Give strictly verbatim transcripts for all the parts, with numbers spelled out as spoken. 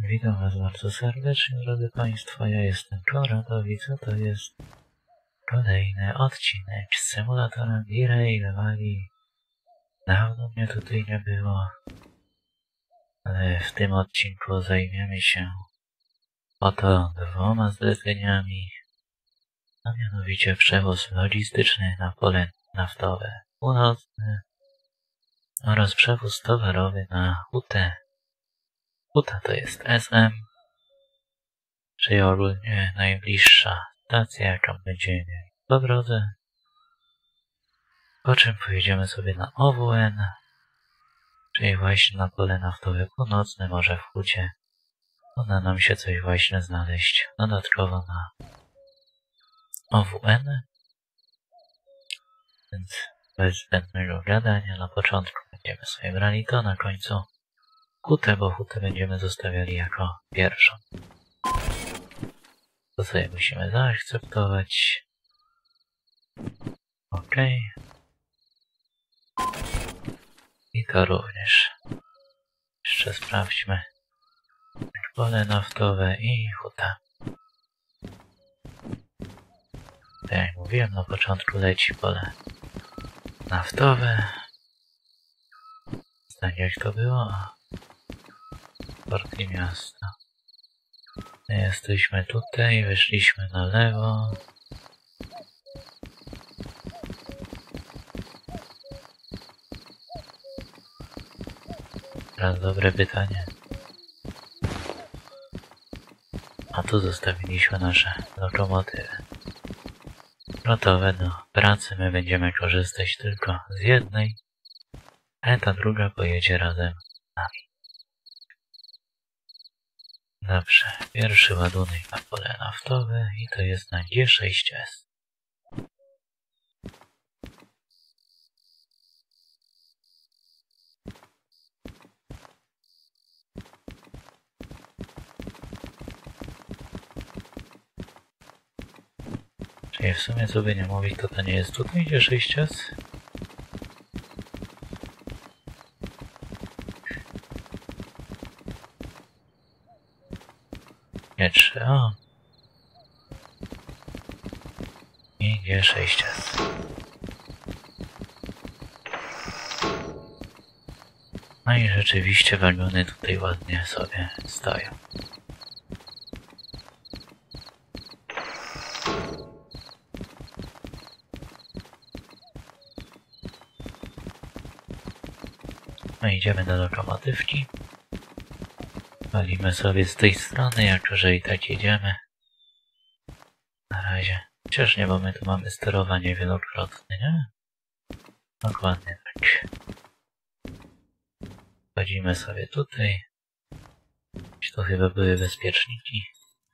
Witam Was bardzo serdecznie, drodzy Państwo. Ja jestem Konradowic, a to jest kolejny odcinek z symulatorem V-Rail Valley. Dawno mnie tutaj nie było, ale w tym odcinku zajmiemy się oto dwoma zleceniami, a mianowicie przewóz logistyczny na pole naftowe północne oraz przewóz towarowy na Hutę. Huta to jest S M, czyli ogólnie najbliższa stacja, jaką będziemy mieli po drodze. Po czym pojedziemy sobie na O W N, czyli właśnie na pole naftowe północne, może w Hucie. Uda nam się coś właśnie znaleźć dodatkowo na O W N. Więc bez zbędnego gadania na początku będziemy sobie brali to, na końcu Hutę, bo Hutę będziemy zostawiali jako pierwszą. To sobie musimy zaakceptować. OK. I to również. Jeszcze sprawdźmy. Pole naftowe i Huta. Tak jak mówiłem, na początku leci pole naftowe. Tak jak to było. Porty miasta. Jesteśmy tutaj, wyszliśmy na lewo. Teraz dobre pytanie. A tu zostawiliśmy nasze lokomotywy. Gotowe do pracy, my będziemy korzystać tylko z jednej, a ta druga pojedzie razem z nami. Dobrze, pierwszy ładunek na pole naftowe i to jest na G sześć S. Czyli w sumie co by nie mówić, to to nie jest tutaj G sześć S. G trzy O i G sześć S. No i rzeczywiście wagony tutaj ładnie sobie stoją. No idziemy do lokomotywki. Walimy sobie z tej strony, jako że i tak jedziemy. Na razie. Chociaż nie, bo my tu mamy sterowanie wielokrotne, nie? Dokładnie tak. Wchodzimy sobie tutaj. To chyba były bezpieczniki.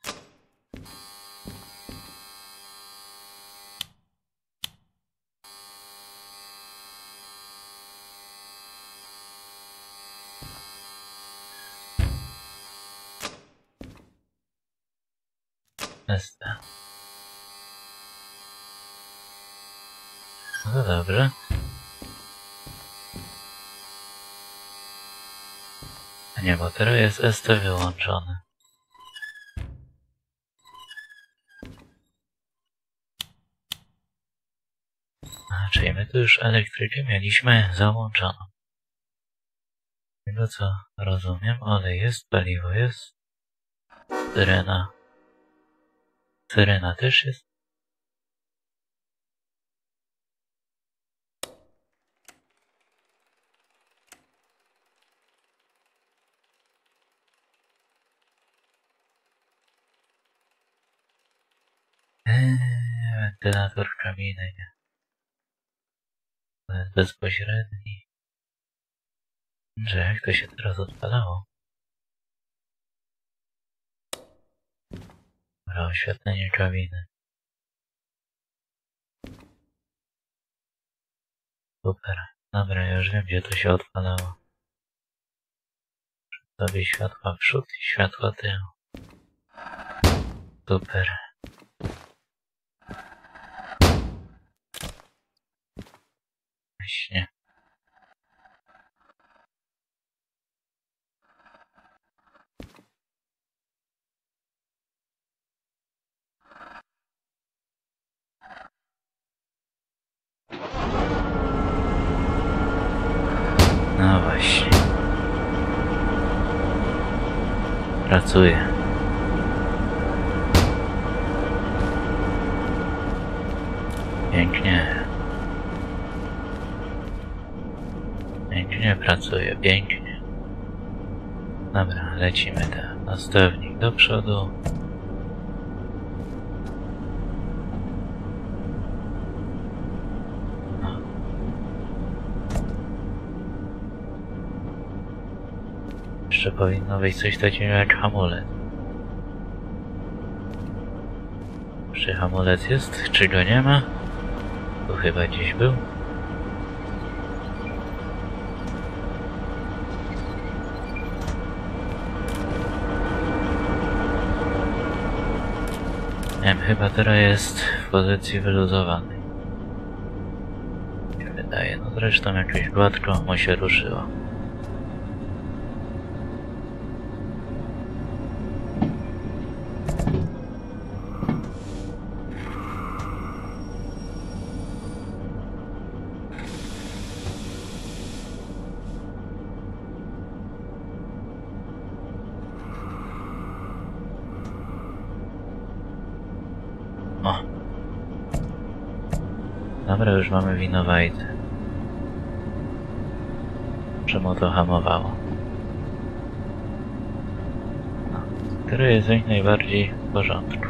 Nesta. No dobrze. A nie, bo teraz jest S T wyłączone. A, czyli my tu już elektrykę mieliśmy załączoną. Z tego co rozumiem, olej jest, paliwo jest. Syrena. Syrena też jest. Eee, wentylator kabiny, nie. To jest bezpośredni. Że jak to się teraz odpalało? Dobra, oświetlenie kabiny. Super. Dobra, ja już wiem, gdzie to się odpalało. Sobie światła przód i światła tył. Super. Właśnie. Pracuje. Pięknie. Pięknie pracuje, pięknie. Dobra, lecimy tam. Następnik do przodu. No. Jeszcze powinno być coś takiego jak hamulec. Czy hamulec jest? Czy go nie ma? Tu chyba gdzieś był. Nie wiem, chyba teraz jest w pozycji wyluzowanej. Mi się wydaje, no zresztą jakoś gładko mu się ruszyło. O. Dobra, już mamy winowajtę. Czemu to hamowało? No, który jest jak najbardziej w porządku.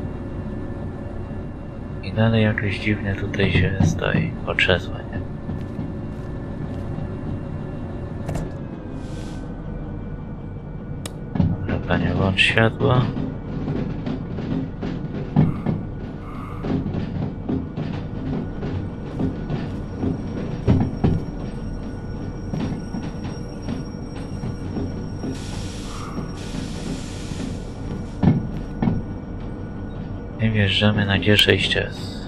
I dalej jakoś dziwnie tutaj się stoi. Potrzesła, nie? Dobra, panie, włącz światło. I wjeżdżamy na G sześć S.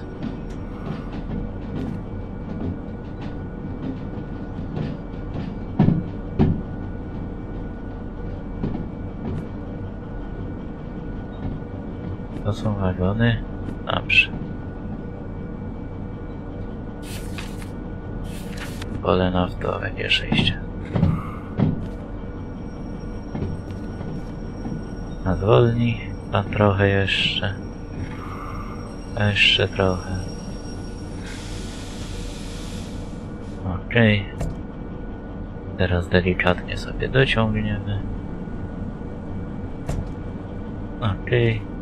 To są wagony. Dobrze. Pole naftowe G sześć S. Nadwolni pan trochę jeszcze. Jeszcze trochę. Okej. Okay. Teraz delikatnie sobie dociągniemy. Okej. Okay.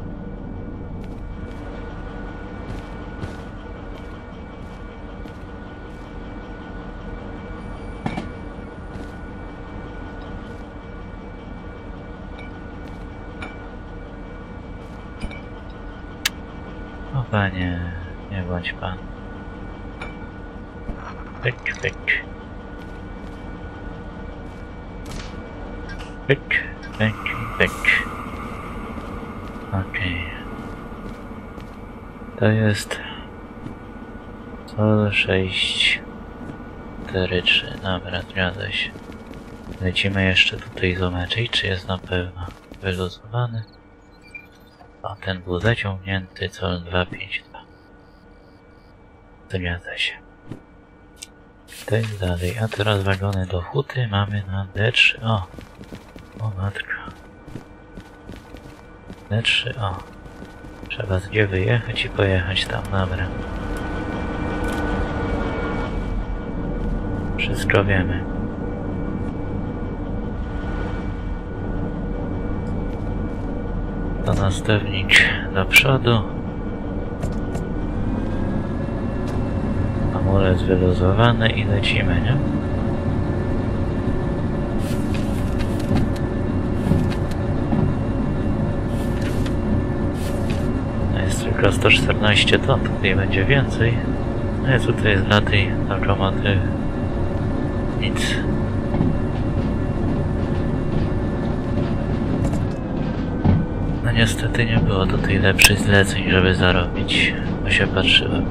O panie, nie bądź pan. Pyk, pyk. Pyk, pyk, pyk. Okej. Okay. To jest... Sol sześć cztery trzy. Dobra, zgadza się. Lecimy jeszcze tutaj zobaczyć, czy jest na pewno wyluzowany. O, ten był zaciągnięty, col dwa pięć dwa. Zgadza się. To jest dalej, a teraz wagony do huty mamy na D trzy. O! O matka. D trzy, o. Trzeba z gdzie wyjechać i pojechać tam, dobra. Wszystko wiemy. To następnik do przodu. Hamulec wyluzowany i lecimy, nie? No jest tylko sto czternaście ton, tutaj będzie więcej. No i tutaj jest dla tej lokomotywy nic. No niestety nie było tutaj lepszych zleceń, żeby zarobić, bo się patrzyłem.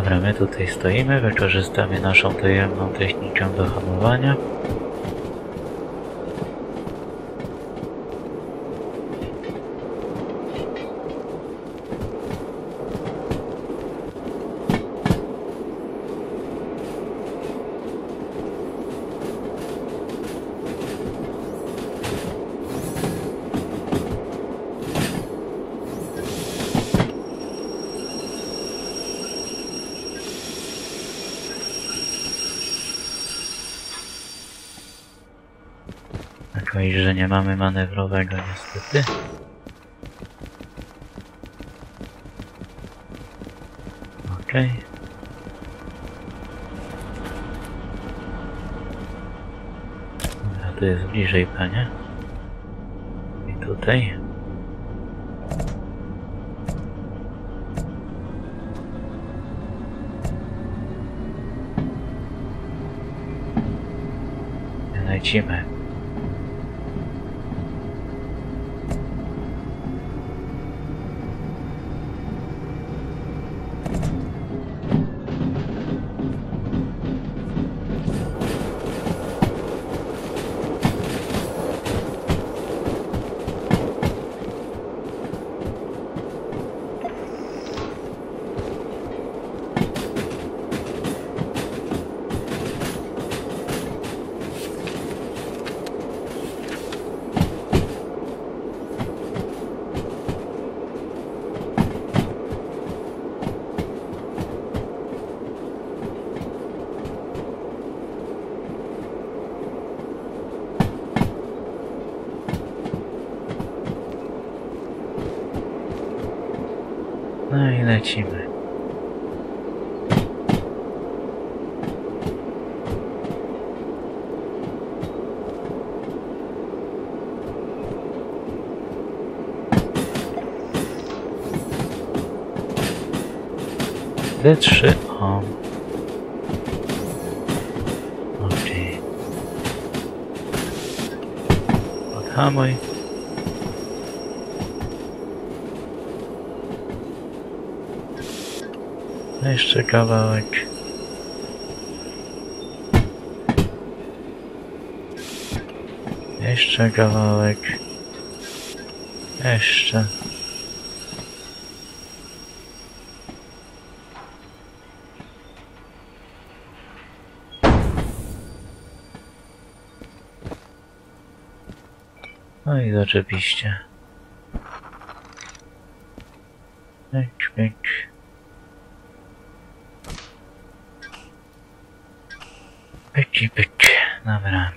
Dobra, my tutaj stoimy, wykorzystamy naszą tajemną technikę do hamowania. Tylko iż, że nie mamy manewrowego niestety. Okej. Okay. Dobra, tu jest bliżej, panie. I tutaj. Lecimy. No i lecimy. D trzy, o. Okej. Odhamuj. Jeszcze kawałek. Jeszcze kawałek. Jeszcze. No i zaczepiście. Pyk, pyk. Pyki, pyk. Dobra.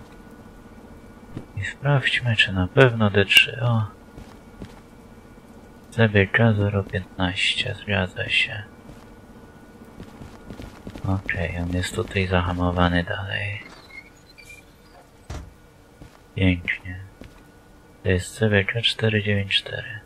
I sprawdźmy, czy na pewno D trzy O. Z B K zero piętnaście, zgadza się. Okej, okay, on jest tutaj zahamowany dalej. Pięknie. To jest C B K cztery dziewięć cztery.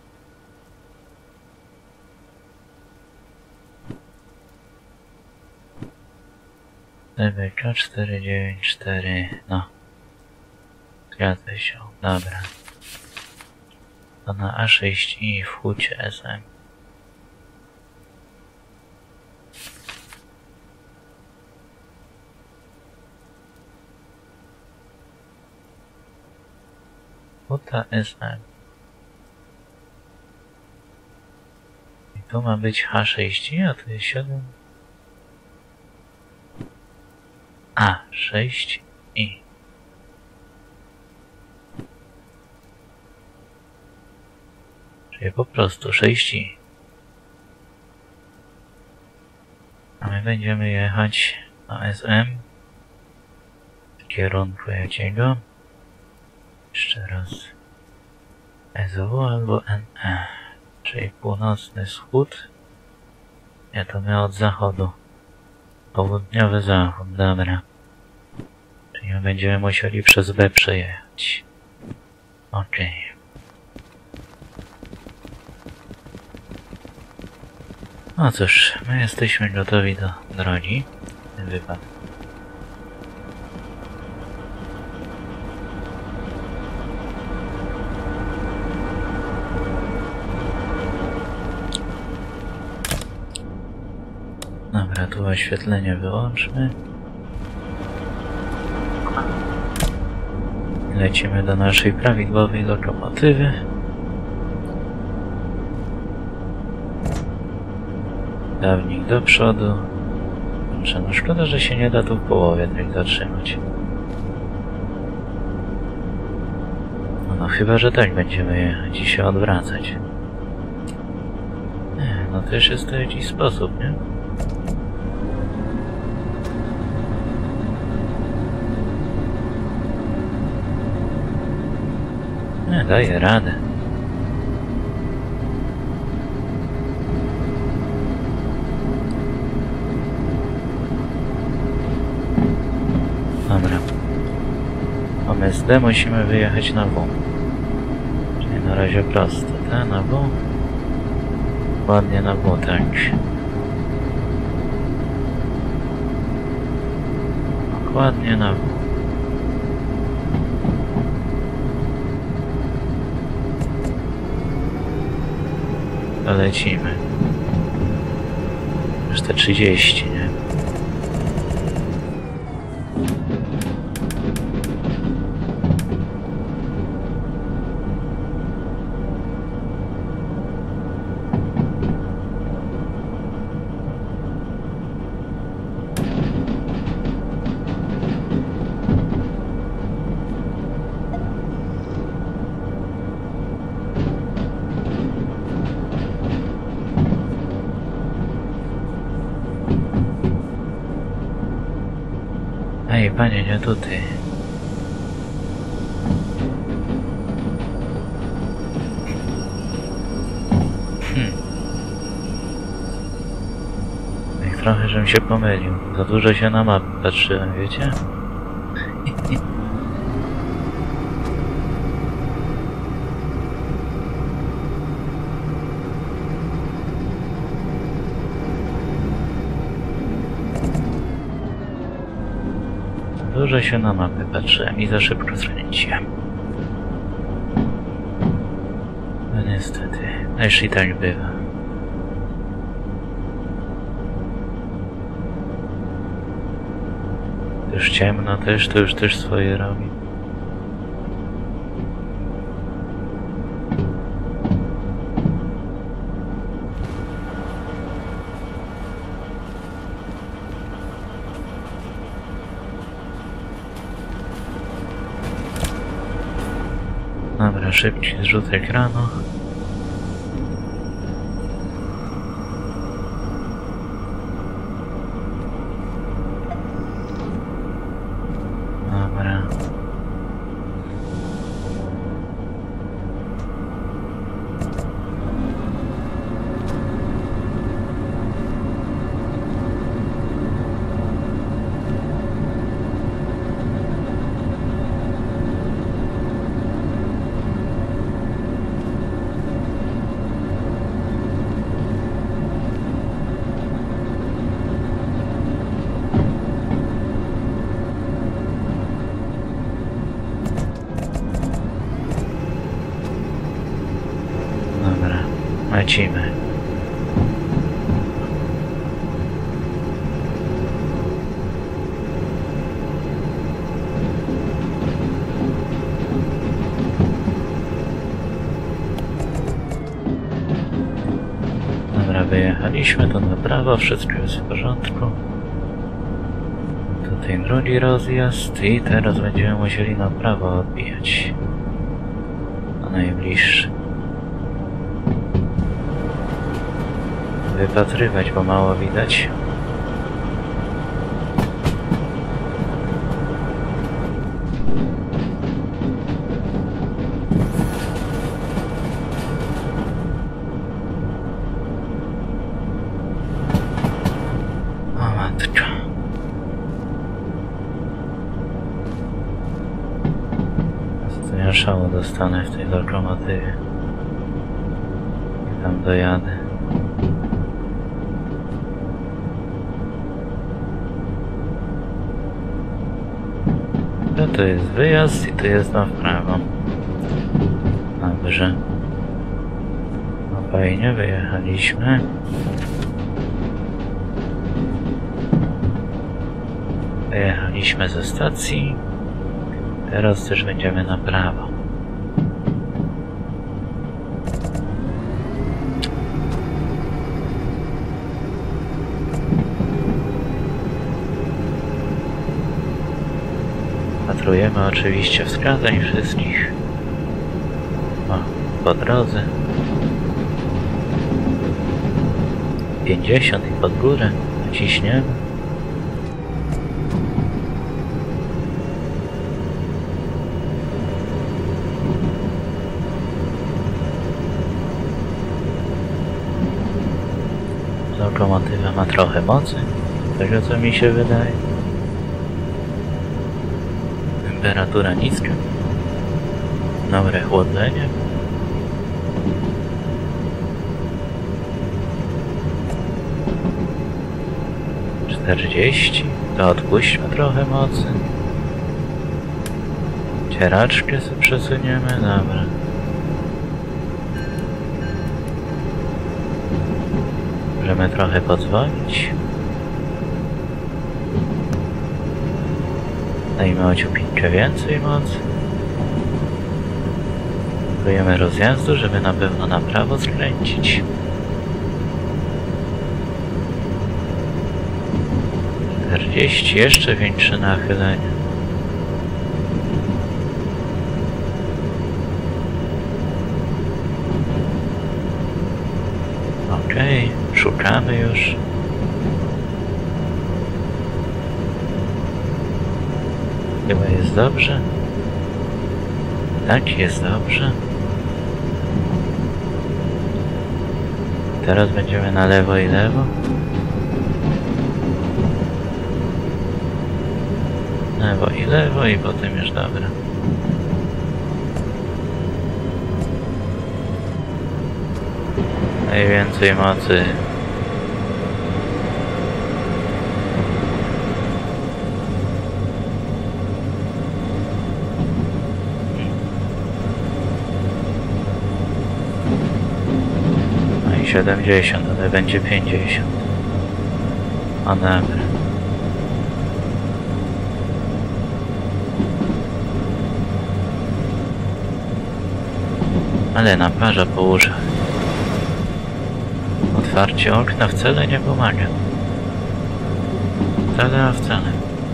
C B K cztery dziewięć cztery, no. Zgadza się, dobra. To na A sześć i w hucie S M. Huta S M. I tu ma być H sześć i, a tu jest siedem. A sześć i. Czyli po prostu sześć i. A my będziemy jechać na S M w kierunku jakiego? Jeszcze raz. S W albo N E. Czyli północny wschód. Nie, to my od zachodu. Południowy zachód, dobra. Czyli my będziemy musieli przez B przejechać. Okej. Okay. No cóż, my jesteśmy gotowi do drogi. Ten wypadek. Dobra, tu oświetlenie wyłączmy. Lecimy do naszej prawidłowej lokomotywy. Dawnik do przodu. Dobrze, no szkoda, że się nie da tu w połowie tak zatrzymać. No, no chyba, że tak będziemy jechać i się odwracać. Nie, no też jest to jakiś sposób, nie? Nie, daję radę. Dobra. Mamy S D, musimy wyjechać na W. Czyli na razie proste, tak? Na W. Ładnie na W, tak. Dokładnie na W. To lecimy. Już te trzydzieści, nie? Ej, panie, nie tutaj. Hmm. Jak trochę, żebym się pomylił. Za dużo się na mapę patrzyłem, wiecie? Dużo się na mapę patrzyłem i za szybko skręciłem. No niestety, też i tak bywa. Już ciemno też, to już też swoje robi. Dobra, szybki zrzut ekranu. Dobra. Dobra, lecimy. Dobra, wyjechaliśmy to na prawo, wszystko jest w porządku. Tutaj drugi rozjazd i teraz będziemy musieli na prawo odbijać. Na najbliższy. Wypatrywać, bo mało widać. O matko. Co ja szału dostanę w tej lokomotywie. I tam dojadę. To, to jest wyjazd i to jest na w prawo. Dobrze. No fajnie, wyjechaliśmy. Wyjechaliśmy ze stacji. Teraz też będziemy na prawo. Patrujemy oczywiście wskazań wszystkich. O, po drodze. pięćdziesiąt i pod górę. Naciśniemy. Lokomotywa ma trochę mocy, tego co mi się wydaje. Temperatura niska. Dobre chłodzenie. czterdzieści. To odpuśćmy trochę mocy. Cieraczkę sobie przesuniemy, dobra. Możemy trochę pozwolić. Dajmy o ciupinkę więcej mocy. Próbujemy rozjazdu, żeby na pewno na prawo skręcić. czterdzieści, jeszcze większe nachylenie. Okej, okay, szukamy już. Chyba jest dobrze. Tak, jest dobrze. Teraz będziemy na lewo i lewo. Lewo i lewo i potem już dobra. Najwięcej mocy. No i siedemdziesiąt, ale będzie pięćdziesiąt. O dobra. Ale naparza po uszach. Otwarcie okna wcale nie pomaga. Wcale, a wcale.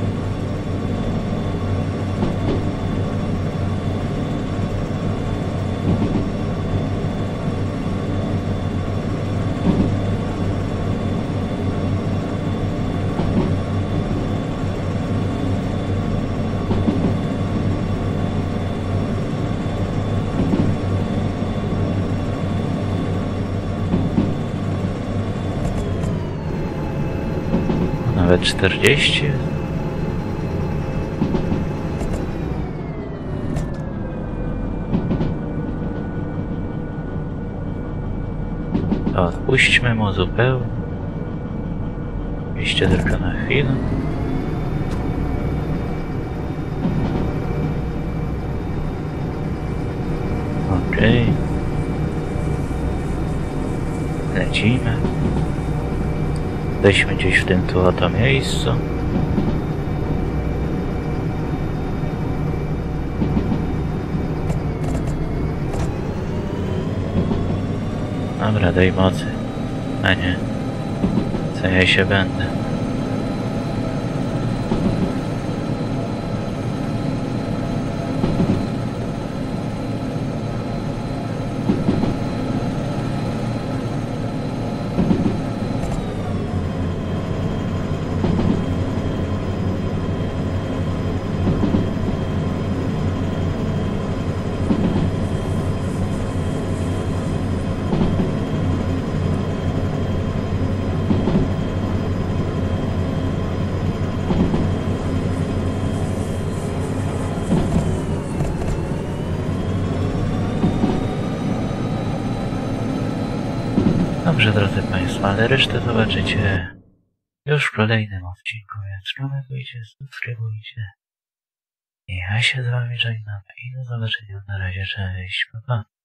Nawet czterdzieści. To odpuśćmy mu zupełnie. Oczywiście tylko na chwilę. Okej. Okay. Lecimy. Weźmy gdzieś w tym tu oto miejscu. Dobra, daj mocy. A nie. Co ja się będę. Dobrze, drodzy Państwo, ale resztę zobaczycie już w kolejnym odcinku, więc komentujcie, subskrybujcie. I ja się z Wami żegnam i do zobaczenia. Na razie, cześć, pa pa.